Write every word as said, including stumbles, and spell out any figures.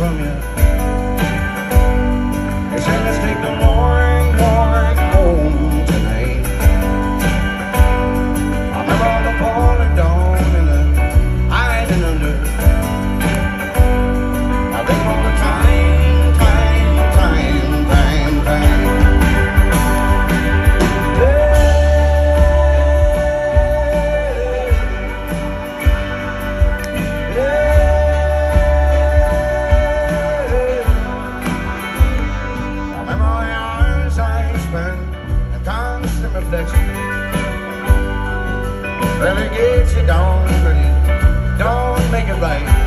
from you. They said, let's take the morning walk home tonight. I remember all the falling dawn and the hiding under. I think all the time, time, time, time, time. Well, it gets you down, but it don't make it right.